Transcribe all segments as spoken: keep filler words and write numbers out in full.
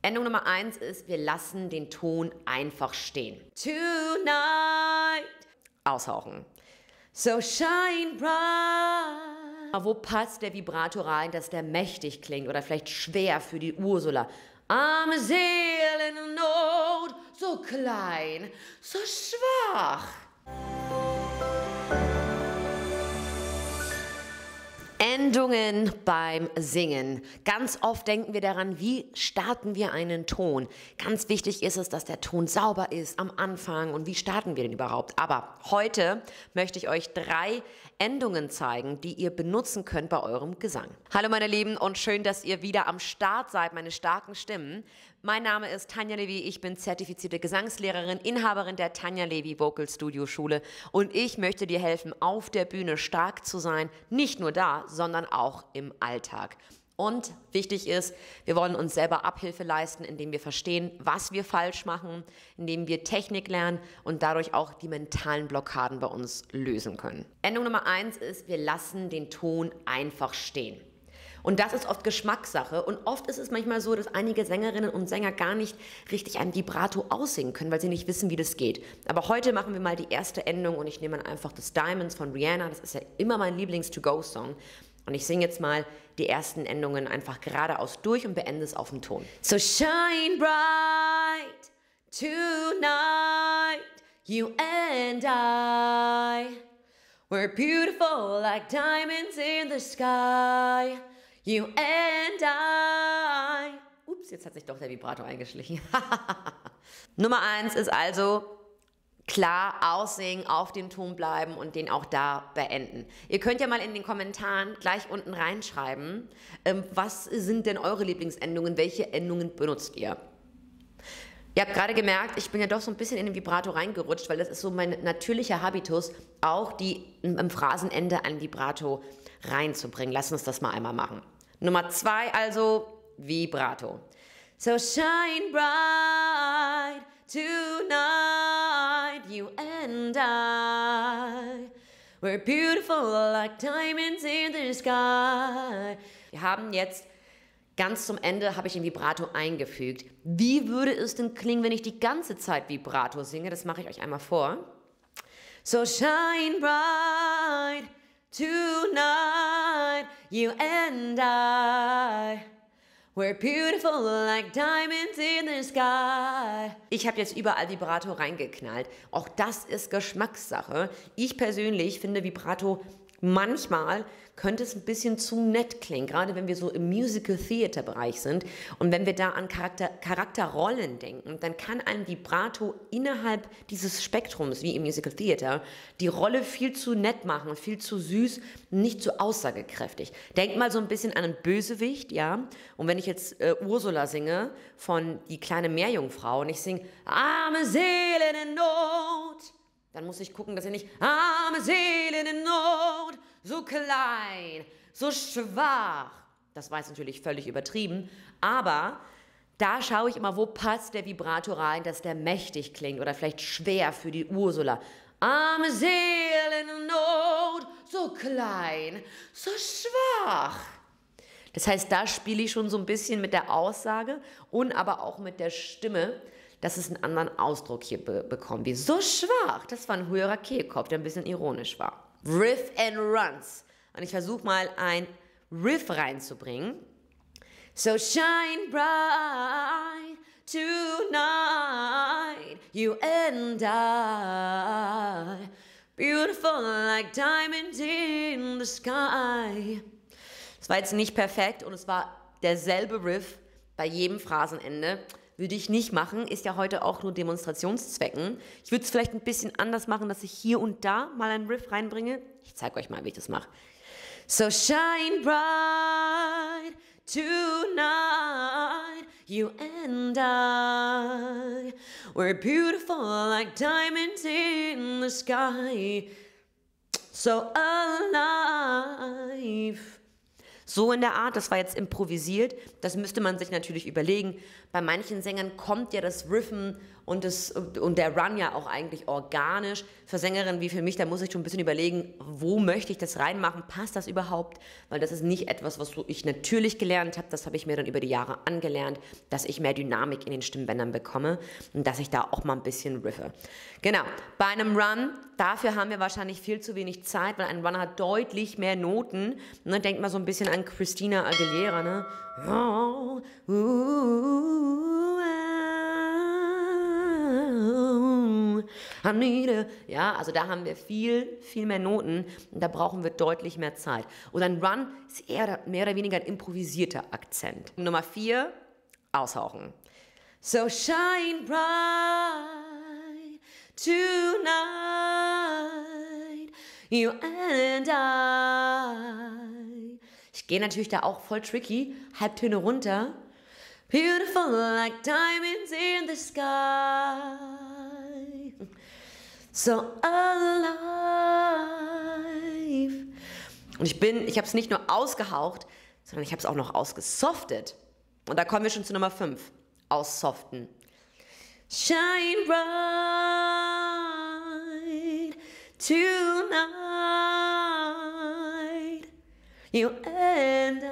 Endung Nummer eins ist, wir lassen den Ton einfach stehen. Tonight. Aushauchen. So shine bright. Wo passt der Vibrato rein, dass der mächtig klingt oder vielleicht schwer für die Ursula? I'm a Seele in Not, so klein, so schwach. Endungen beim Singen. Ganz oft denken wir daran, wie starten wir einen Ton. Ganz wichtig ist es, dass der Ton sauber ist am Anfang und wie starten wir den überhaupt. Aber heute möchte ich euch drei Endungen zeigen, die ihr benutzen könnt bei eurem Gesang. Hallo meine Lieben und schön, dass ihr wieder am Start seid, meine starken Stimmen. Mein Name ist Tanja Levi, ich bin zertifizierte Gesangslehrerin, Inhaberin der Tanja Levi Vocal Studio Schule und ich möchte dir helfen, auf der Bühne stark zu sein, nicht nur da, sondern auch im Alltag. Und wichtig ist, wir wollen uns selber Abhilfe leisten, indem wir verstehen, was wir falsch machen, indem wir Technik lernen und dadurch auch die mentalen Blockaden bei uns lösen können. Endung Nummer eins ist, wir lassen den Ton einfach stehen. Und das ist oft Geschmackssache und oft ist es manchmal so, dass einige Sängerinnen und Sänger gar nicht richtig ein Vibrato aussingen können, weil sie nicht wissen, wie das geht. Aber heute machen wir mal die erste Endung und ich nehme dann einfach das Diamonds von Rihanna, das ist ja immer mein Lieblings-to-go-Song. Und ich singe jetzt mal die ersten Endungen einfach geradeaus durch und beende es auf dem Ton. So shine bright tonight, you and I. We're beautiful like diamonds in the sky. You and I. Ups, jetzt hat sich doch der Vibrato eingeschlichen. Nummer eins ist also klar aussingen, auf dem Ton bleiben und den auch da beenden. Ihr könnt ja mal in den Kommentaren gleich unten reinschreiben, ähm, was sind denn eure Lieblingsendungen, welche Endungen benutzt ihr? Ihr habt gerade gemerkt, ich bin ja doch so ein bisschen in den Vibrato reingerutscht, weil das ist so mein natürlicher Habitus, auch die im Phrasenende ein Vibrato reinzubringen. Lass uns das mal einmal machen. Nummer zwei also Vibrato. So shine bright tonight, you and I. We're beautiful like diamonds in the sky. Wir haben jetzt ganz zum Ende habe ich ein Vibrato eingefügt. Wie würde es denn klingen, wenn ich die ganze Zeit Vibrato singe? Das mache ich euch einmal vor. So shine bright tonight, you and I. We're beautiful like diamonds in the sky. Ich habe jetzt überall Vibrato reingeknallt. Auch das ist Geschmackssache. Ich persönlich finde Vibrato manchmal könnte es ein bisschen zu nett klingen, gerade wenn wir so im Musical-Theater-Bereich sind und wenn wir da an Charakter, Charakterrollen denken, dann kann ein Vibrato innerhalb dieses Spektrums, wie im Musical-Theater, die Rolle viel zu nett machen, viel zu süß, nicht so aussagekräftig. Denkt mal so ein bisschen an einen Bösewicht, ja, und wenn ich jetzt äh, Ursula singe von Die kleine Meerjungfrau und ich singe Arme Seele in Not, dann muss ich gucken, dass ich nicht arme Seele in Not, so klein, so schwach. Das war jetzt natürlich völlig übertrieben, aber da schaue ich immer, wo passt der Vibrato rein, dass der mächtig klingt oder vielleicht schwer für die Ursula. Arme Seele in Not, so klein, so schwach. Das heißt, da spiele ich schon so ein bisschen mit der Aussage und aber auch mit der Stimme, dass es einen anderen Ausdruck hier be bekommt, wie so schwach. Das war ein höherer Kehlkopf, der ein bisschen ironisch war. Riff and Runs. Und ich versuche mal ein Riff reinzubringen. So shine bright tonight, you and I. Beautiful like diamonds in the sky. Es war jetzt nicht perfekt und es war derselbe Riff bei jedem Phrasenende. Würde ich nicht machen, ist ja heute auch nur Demonstrationszwecken. Ich würde es vielleicht ein bisschen anders machen, dass ich hier und da mal einen Riff reinbringe. Ich zeige euch mal, wie ich das mache. So shine bright tonight, you and I. We're beautiful like diamonds in the sky. So alive. So in der Art, das war jetzt improvisiert, das müsste man sich natürlich überlegen. Bei manchen Sängern kommt ja das Riffen und, das, und der Run ja auch eigentlich organisch. Für Sängerinnen wie für mich, da muss ich schon ein bisschen überlegen, wo möchte ich das reinmachen, passt das überhaupt? Weil das ist nicht etwas, was ich natürlich gelernt habe, das habe ich mir dann über die Jahre angelernt, dass ich mehr Dynamik in den Stimmbändern bekomme und dass ich da auch mal ein bisschen riffe. Genau, bei einem Run, dafür haben wir wahrscheinlich viel zu wenig Zeit, weil ein Run hat deutlich mehr Noten. Ne? Denkt mal so ein bisschen an Christina Aguilera, ne? Oh, uh, uh, I need a, ja, also da haben wir viel, viel mehr Noten und da brauchen wir deutlich mehr Zeit. Und ein Run ist eher mehr oder weniger ein improvisierter Akzent. Nummer vier, aushauchen. So shine bright tonight, you and I. Ich gehe natürlich da auch voll tricky, Halbtöne runter. Beautiful like diamonds in the sky. So alive. Und ich bin, ich habe es nicht nur ausgehaucht, sondern ich habe es auch noch ausgesoftet. Und da kommen wir schon zu Nummer fünf. Aussoften. Shine bright tonight, you and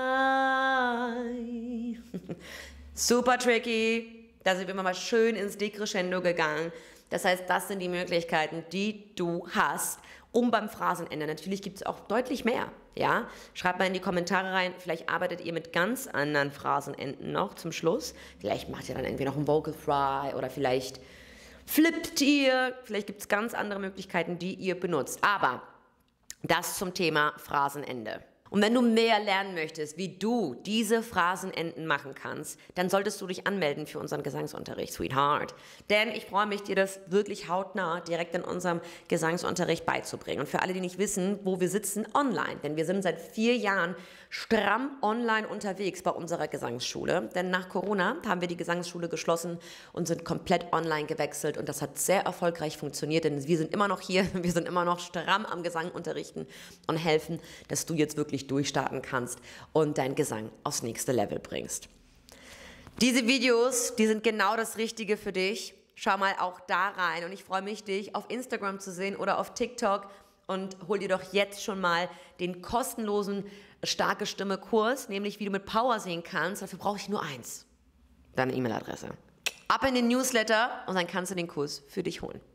I. Super tricky. Da sind wir mal schön ins Decrescendo gegangen. Das heißt, das sind die Möglichkeiten, die du hast, um beim Phrasenende. Natürlich gibt es auch deutlich mehr. Ja? Schreibt mal in die Kommentare rein, vielleicht arbeitet ihr mit ganz anderen Phrasenenden noch zum Schluss. Vielleicht macht ihr dann irgendwie noch einen Vocal Fry oder vielleicht flippt ihr. Vielleicht gibt es ganz andere Möglichkeiten, die ihr benutzt. Aber das zum Thema Phrasenende. Und wenn du mehr lernen möchtest, wie du diese Phrasenenden machen kannst, dann solltest du dich anmelden für unseren Gesangsunterricht, Sweetheart. Denn ich freue mich, dir das wirklich hautnah direkt in unserem Gesangsunterricht beizubringen. Und für alle, die nicht wissen, wo wir sitzen, online. Denn wir sind seit vier Jahren stramm online unterwegs bei unserer Gesangsschule. Denn nach Corona haben wir die Gesangsschule geschlossen und sind komplett online gewechselt. Und das hat sehr erfolgreich funktioniert, denn wir sind immer noch hier, wir sind immer noch stramm am Gesang unterrichten und helfen, dass du jetzt wirklich durchstarten kannst und deinen Gesang aufs nächste Level bringst. Diese Videos, die sind genau das Richtige für dich. Schau mal auch da rein und ich freue mich, dich auf Instagram zu sehen oder auf TikTok und hol dir doch jetzt schon mal den kostenlosen Starke Stimme Kurs, nämlich wie du mit Power singen kannst. Dafür brauche ich nur eins, deine E-Mail-Adresse. Ab in den Newsletter und dann kannst du den Kurs für dich holen.